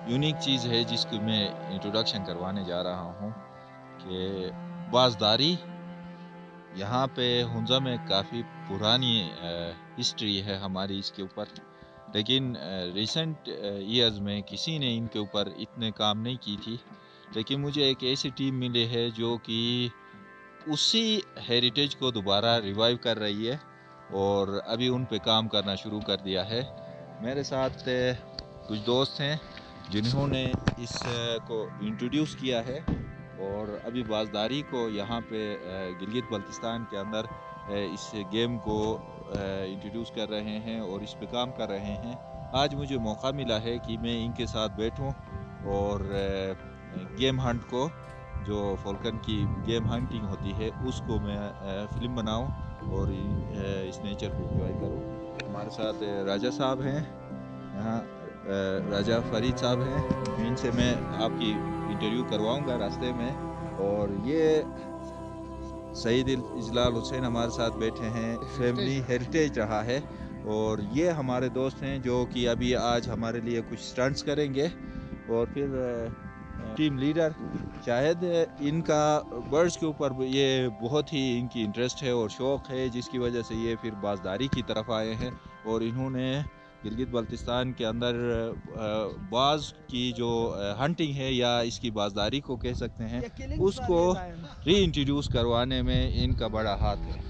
Unique چیز ہے جس کو میں انٹروڈکشن کروانے جا رہا ہوں کہ بازداری یہاں پہ ہنزا میں کافی پرانی ہسٹری ہے ہماری اس کے اوپر، لیکن ریسنٹ ایئرز میں کسی نے ان کے اوپر اتنے کام نہیں کی تھی. لیکن مجھے ایک ایسی ٹیم ملی ہے جو کہ اسی ہیریٹیج کو دوبارہ ریوائیو کر رہی ہے اور ابھی ان پہ کام کرنا شروع کر دیا ہے. میرے ساتھ کچھ دوست ہیں جنہوں نے اس کو انٹروڈیوس کیا ہے اور ابھی بازداری کو یہاں پہ گلگت بلتستان کے اندر اس گیم کو انٹروڈیوس کر رہے ہیں اور اس پہ کام کر رہے ہیں. آج مجھے موقع ملا ہے کہ میں ان کے ساتھ بیٹھوں اور گیم ہنٹ کو، جو فالکن کی گیم ہنٹنگ ہوتی ہے، اس کو میں فلم بناؤں اور اس نیچر کو انجوائے کروں. ہمارے ساتھ راجہ صاحب ہیں، یہاں راجہ فرید صاحب ہیں، ان سے میں آپ کی انٹرویو کرواؤں گا راستے میں. اور یہ سعید اجلال حسین ہمارے ساتھ بیٹھے ہیں، فیملی ہیریٹیج رہا ہے، اور یہ ہمارے دوست ہیں جو کہ ابھی آج ہمارے لیے کچھ سٹنٹس کریں گے. اور پھر ٹیم لیڈر، شاید ان کا برڈز کے اوپر یہ بہت ہی ان کی انٹرسٹ ہے اور شوق ہے، جس کی وجہ سے یہ پھر بازداری کی طرف آئے ہیں اور انہوں نے گلگت بلتستان کے اندر باز کی جو ہنٹنگ ہے یا اس کی بازداری کو کہہ سکتے ہیں، اس کو ری انٹروڈیوس کروانے میں ان کا بڑا ہاتھ ہے.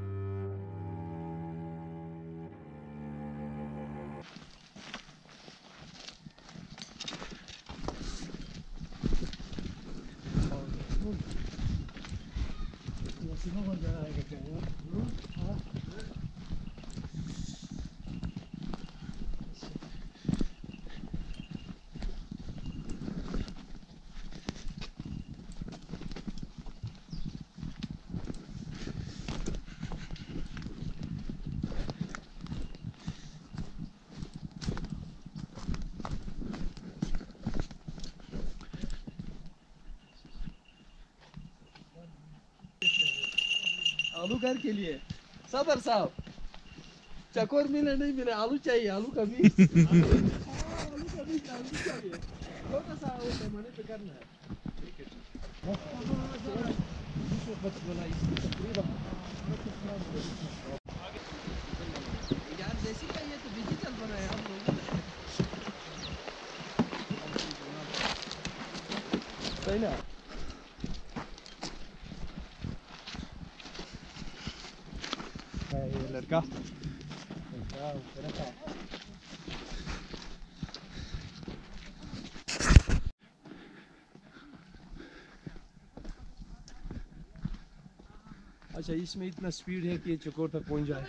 آلو گھر کے لیے صبر صاحب، چکور ملے نہیں ملے، آلو چاہیے، آلو کا بیج، آلو کا بیج، آلو چاہیے، چھوٹا سا وہ پیمانے پہ کرنا ہے. یار دیسی کا یہ تو ڈیجیٹل بنا ہے ہم لوگوں نے. صحیح نا؟ لڑکا اچھا، اس میں اتنا سپیڈ ہے کہ یہ چکور تک پہنچ جائے.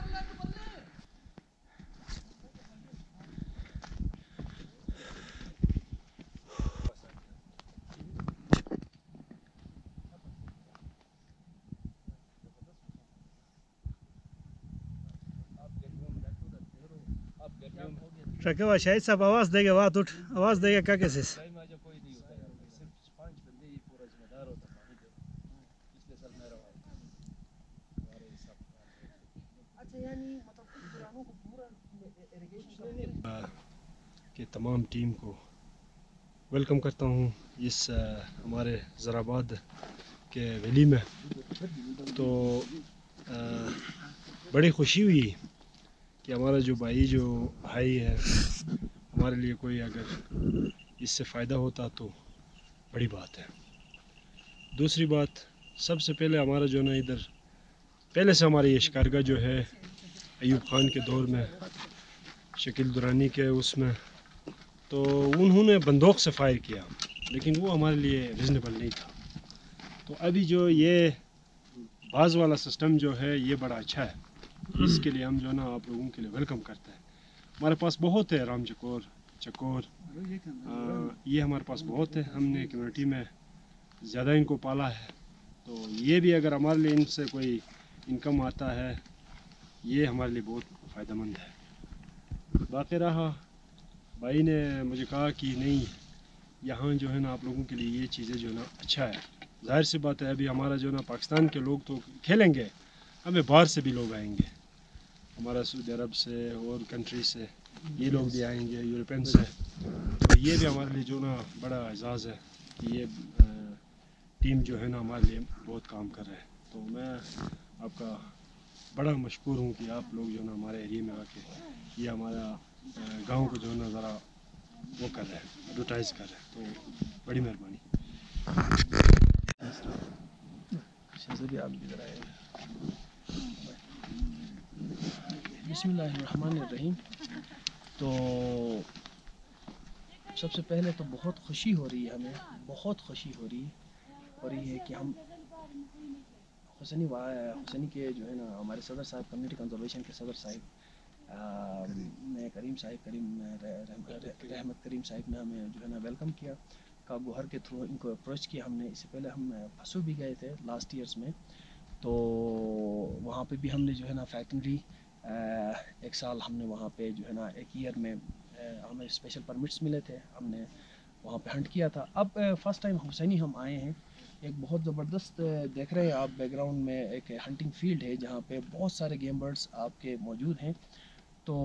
ٹرکوا شاید صاحب آواز دے گا، وہاں اٹھ آواز دے گا کیا کیسے؟ کہ تمام ٹیم کو ویلکم کرتا ہوں اس ہمارے زراباد کے ویلی میں. تو بڑی خوشی ہوئی کہ ہمارا جو بھائی جو بھائی ہے، ہمارے لیے کوئی اگر اس سے فائدہ ہوتا تو بڑی بات ہے. دوسری بات، سب سے پہلے ہمارا جو نا ادھر پہلے سے ہماری یہ شکارگاہ جو ہے ایوب خان کے دور میں، شکیل درانی کے اس میں، تو انہوں نے بندوق سے فائر کیا، لیکن وہ ہمارے لیے ریزنیبل نہیں تھا. تو ابھی جو یہ باز والا سسٹم جو ہے یہ بڑا اچھا ہے. اس کے لیے ہم جو نا آپ لوگوں کے لیے ویلکم کرتے ہیں. ہمارے پاس بہت ہے رام چکور، یہ ہمارے پاس بہت ہے. ہم نے کمیونٹی میں زیادہ ان کو پالا ہے، تو یہ بھی اگر ہمارے لیے ان سے کوئی انکم آتا ہے، یہ ہمارے لیے بہت فائدہ مند ہے. باقی رہا، بھائی نے مجھے کہا کہ نہیں، یہاں جو ہے نا آپ لوگوں کے لیے یہ چیزیں جو ہے نا اچھا ہے. ظاہر سی بات ہے، ابھی ہمارا جو ہے نا پاکستان کے لوگ تو کھیلیں گے، ہمیں باہر سے بھی لوگ آئیں گے، ہمارا سعودی عرب سے اور کنٹری سے یہ لوگ بھی آئیں گے، یورپین سے. तो ये भी हमारे लिए जो ना बड़ा एजाज़ है कि ये टीम जो है ना हमारे लिए बहुत काम कर रहा है। तो मैं आपका बड़ा मशकूर हूँ कि आप लोग जो ना हमारे एरिया में आके ये हमारा गांव को जो है ना ज़रा वो कर रहे हैं, एडवर्टाइज़ कर रहे हैं, तो बड़ी मेहरबानी। बिस्मिल्लाहिर्रहमानिर्रहीम। तो सबसे पहले तो बहुत खुशी हो रही है, हमें बहुत खुशी हो रही है, और ये है कि हम हुसैनी के जो है ना हमारे सदर साहब, कम्युनिटी कंजर्वेशन के सदर साहब करीम रहमत करीम साहब ने हमें जो है ना वेलकम किया, कागोहर के थ्रू इनको अप्रोच किया हमने। इससे पहले हम फसू भी गए थे लास्ट ईयर्स में, तो वहाँ पे भी हमने जो है ना फैक्ट्री एक साल हमने वहाँ पे जो है ना एक ईयर में हमें स्पेशल परमिट्स मिले थे, हमने वहाँ पे हंट किया था। अब फर्स्ट टाइम हुसैनी हम आए हैं, एक बहुत ज़बरदस्त देख रहे हैं आप बैकग्राउंड में एक हंटिंग फील्ड है जहाँ पे बहुत सारे गेम बर्ड्स आपके मौजूद हैं। तो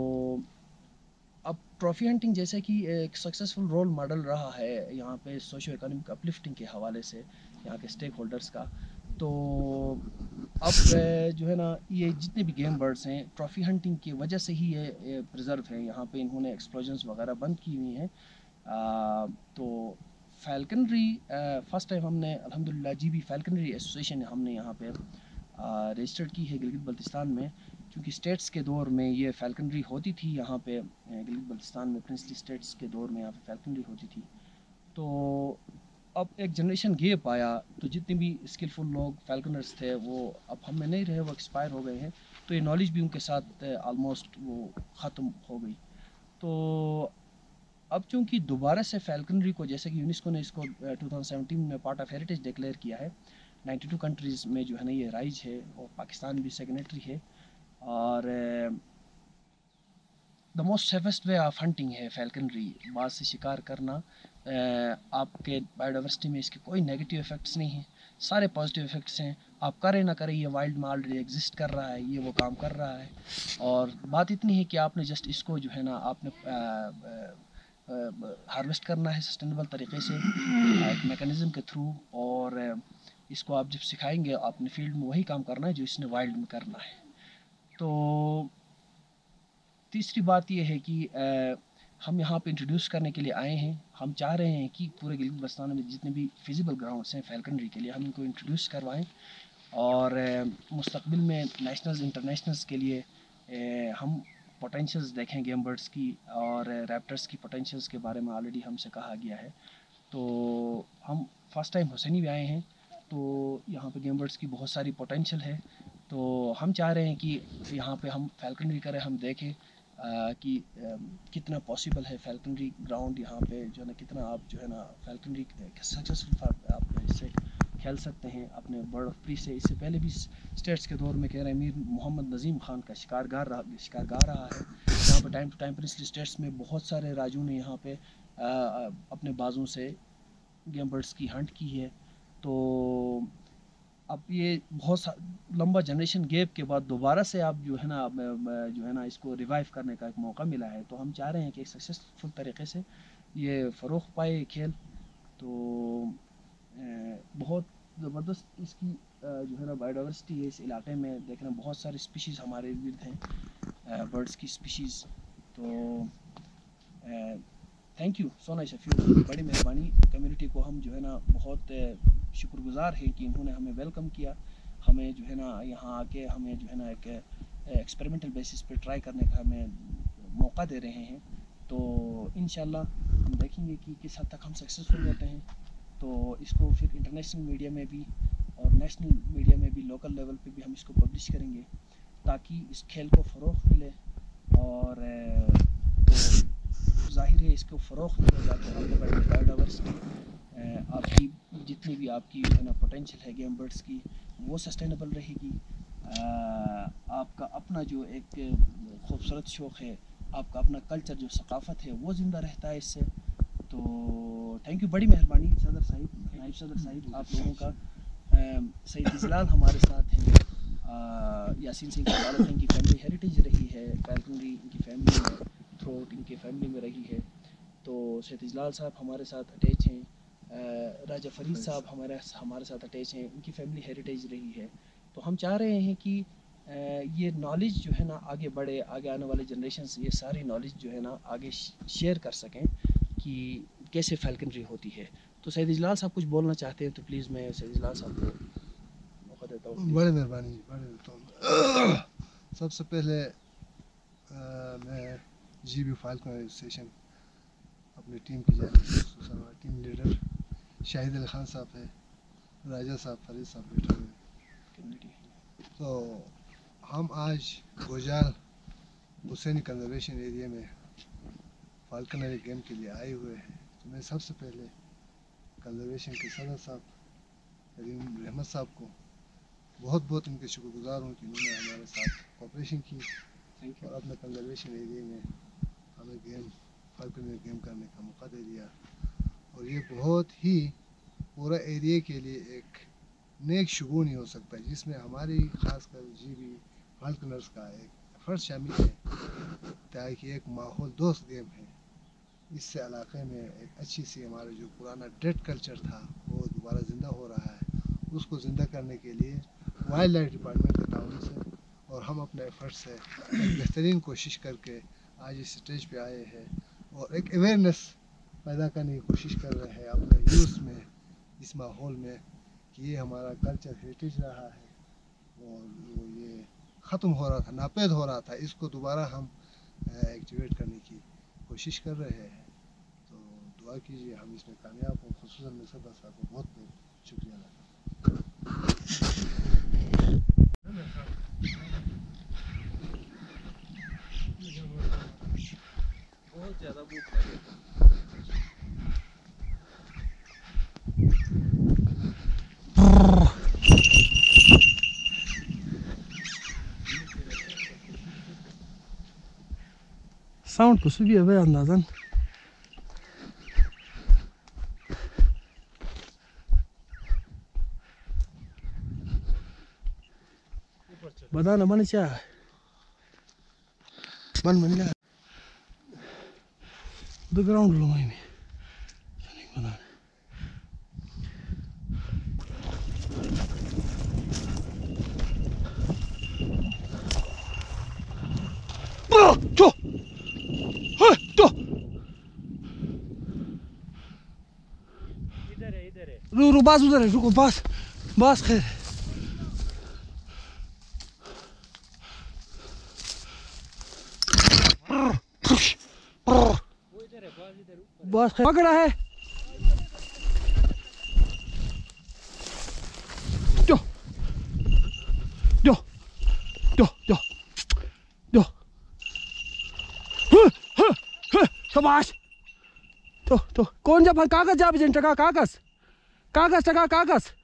अब ट्रॉफी हंटिंग जैसे कि एक सक्सेसफुल रोल मॉडल रहा है यहाँ पे सोशियो इकोनॉमिक अपलिफ्टिंग के हवाले से यहाँ के स्टेक होल्डर्स का, तो अब जो है ना ये जितने भी गेम बर्ड्स हैं ट्रॉफी हंटिंग की वजह से ही ये प्रिजर्व है। यहाँ पे इन्होंने एक्सप्लोजन्स वगैरह बंद की हुई हैं। तो फैल्कनरी फर्स्ट टाइम हमने अल्हम्दुलिल्लाह जीबी फैल्कनरी एसोसिएशन हमने यहाँ पे रजिस्टर्ड की है गिलगित बल्तिस्तान में, क्योंकि स्टेट्स के दौर में ये फैल्कनरी होती थी यहाँ पे गिलगित बल्तिस्तान में, प्रिंसली स्टेट्स के दौर में यहाँ पे फैल्कनरी होती थी। तो अब एक जनरेशन गैप आया, तो जितने भी स्किलफुल लोग फैल्कनर्स थे वो अब हम में नहीं रहे, वो एक्सपायर हो गए हैं, तो ये नॉलेज भी उनके साथ आलमोस्ट वो ख़त्म हो गई। तो अब चूँकि दोबारा से फैल्कनरी को, जैसे कि यूनेस्को ने इसको 2017 में पार्ट ऑफ हेरिटेज डिक्लेयर किया है, 92 कंट्रीज़ में जो है ना ये राइज है, और पाकिस्तान भी सिग्नेटरी है, और the most safest way of hunting है फैल्कनरी, बाज से शिकार करना। आपके बायोडाइवर्सिटी में इसके कोई नेगेटिव इफ़ेक्ट्स नहीं हैं, सारे पॉजिटिव इफ़ेक्ट्स हैं। आप करें ना करें ये वाइल्ड में ऑलरेडी एग्जिस्ट कर रहा है, ये वो काम कर रहा है, और बात इतनी है कि आपने जस्ट इसको जो है ना आपने हार्वेस्ट करना है सस्टेनेबल तरीके से एक मेकनिज़म के थ्रू, और इसको आप जब सिखाएंगे आपने फील्ड में वही काम करना है जो इसने वाइल्ड में करना है। तो तीसरी बात ये है कि हम यहाँ पे इंट्रोड्यूस करने के लिए आए हैं। हम चाह रहे हैं कि पूरे गिलगित बल्तिस्तान में जितने भी फिजिबल ग्राउंड्स हैं फैल्कनरी के लिए हम इनको इंट्रोड्यूस करवाएं, और मुस्तकबिल में नेशनल्स इंटरनेशनल्स के लिए हम पोटेंशियल्स देखें गेम बर्ड्स की, और रैप्टर्स की पोटेंशियल्स के बारे में ऑलरेडी हमसे कहा गया है। तो हम फर्स्ट टाइम हुसैनी भी आए हैं, तो यहाँ पे गेम बर्ड्स की बहुत सारी पोटेंशियल है, तो हम चाह रहे हैं कि यहाँ पे हम फैल्कनरी करें, हम देखें कि कितना पॉसिबल है फैल्कनरी ग्राउंड यहाँ पे जो है ना, कितना आप जो है ना फैल्कनरी सक्सेसफुल आप इससे खेल सकते हैं अपने बर्ड ऑफ प्री से। इससे पहले भी स्टेट्स के दौर में कह रहे हैं मीर मोहम्मद नज़ीम खान का शिकारगाह रहा है, यहाँ पर time to time princely states में बहुत सारे राजू ने यहाँ पे अपने बाजों से गेम बर्ड्स की हंट की है। तो अब ये बहुत लंबा जनरेशन गैप के बाद दोबारा से आप जो है ना इसको रिवाइव करने का एक मौका मिला है, तो हम चाह रहे हैं कि एक सक्सेसफुल तरीके से ये फ़रोग़ पाए खेल। तो बहुत ज़बरदस्त इसकी जो है ना बायोडाइवर्सिटी है इस इलाके में, देखना बहुत सारे स्पीशीज़ हमारे इर्द हैं बर्ड्स की स्पीशीज़। तो thank you so nice of you, बड़ी मेहरबानी। कम्युनिटी को हम जो है ना बहुत शुक्रगुज़ार हैं कि इन्होंने हमें वेलकम किया, हमें जो है ना यहाँ आके हमें जो है ना एक एक्सपेरिमेंटल बेसिस पे ट्राई करने का हमें मौका दे रहे हैं। तो इंशाल्लाह हम देखेंगे कि किस हद तक हम सक्सेसफुल होते हैं। तो इसको फिर इंटरनेशनल मीडिया में भी और नेशनल मीडिया में भी, लोकल लेवल पे भी हम इसको पब्लिश करेंगे, ताकि इस खेल को फ़रोग़ मिले, और तो ज़ाहिर है इसको फ़रोग़ मिलेगा तो आपको बायोडाइवर्सिटी, आपकी जितनी भी आपकी जो है ना पोटेंशियल है गेम बर्ड्स की वो सस्टेनेबल रहेगी। आपका अपना जो एक खूबसूरत शौक़ है, आपका अपना कल्चर जो सकाफ़त है वो ज़िंदा रहता है इससे। तो थैंक यू, बड़ी मेहरबानी सदर साहिब, नाइब सदर साहिब आप लोगों का। सईद इजलाल हमारे साथ हैं, यासीन सिंह की वालद इनकी फैमिली हेरिटेज रही है फैल्कनरी, इनकी फैमिली में थ्रू आउट इनकी फैमिली में रही है। تو سید اجلال صاحب ہمارے ساتھ اٹیچ ہیں, راجہ فرید صاحب ہمارے ساتھ اٹیچ ہیں, ان کی فیملی ہیریٹیج رہی ہے. تو ہم چاہ رہے ہیں کہ یہ نالج جو ہے نا آگے بڑھے, آگے آنے والے جنریشنز یہ ساری نالج جو ہے نا آگے شیئر کر سکیں کہ کیسے فیلکنری ہوتی ہے. تو سید اجلال صاحب کچھ بولنا چاہتے ہیں تو پلیز میں سید اجلال صاحب کو موقع دیتا ہوں. بڑی مہربانی, بڑی دیتا ہوں. سب سے پہلے میں جی بی فالکنر ایسوسیشن اپنی ٹیم کی جانب سے ہمارا ٹیم لیڈر شاہد علی خان صاحب ہے, راجہ صاحب, فرید صاحب بیٹھے ہوئے. تو ہم آج گوجال حسینی کنزرویشن ایریا میں فالکنری گیم کے لیے آئے ہوئے ہیں. تو میں سب سے پہلے کنزرویشن کے صدر صاحب کریم رحمت صاحب کو بہت بہت ان کے شکر گزار ہوں کہ انہوں نے ہمارے ساتھ کوآپریشن کی اور اپنے کنزرویشن ایریا میں ہمیں فالکنری گیم کرنے کا موقع دے دیا. اور یہ بہت ہی پورا ایریا کے لیے ایک نیک شگون ہی ہو سکتا ہے, جس میں ہماری خاص کر جی بی فالکنرز کا ایک فرض شامل ہے تاکہ ایک ماحول دوست گیم ہے. اس سے علاقے میں ایک اچھی سی ہمارا جو پرانا ڈیڈ کلچر تھا وہ دوبارہ زندہ ہو رہا ہے. اس کو زندہ کرنے کے لیے وائلڈ لائف ڈپارٹمنٹ کے تعاون سے اور ہم اپنے ایفرٹ سے بہترین کوشش کر کے آج اس اسٹیج پہ آئے ہیں اور ایک اویئرنیس پیدا کرنے کی کوشش کر رہے ہیں اپنے یوتھ میں, اس ماحول میں, کہ یہ ہمارا کلچر ہیریٹیج رہا ہے اور یہ ختم ہو رہا تھا, ناپید ہو رہا تھا. اس کو دوبارہ ہم ایکٹیویٹ کرنے کی کوشش کر رہے ہیں. تو دعا کیجیے ہم اس میں کامیاب ہوں. خصوصاً میں صدر صاحب کو بہت بہت شکریہ ادا کرتا بہت زیادہ بھوک لگی. ساؤنڈ تو سبھی ہے اندازن بدانا من چاہ من من دو گراؤنڈ لو میں بدانا چو رو باز ادھر ہے, رکو باز خیر. باز خیر پکڑا ہے. جو جو جو جو جو شاباش. تو کون جب کاغذ جا بجن ٹکا کاغذ ٹکا کاغذ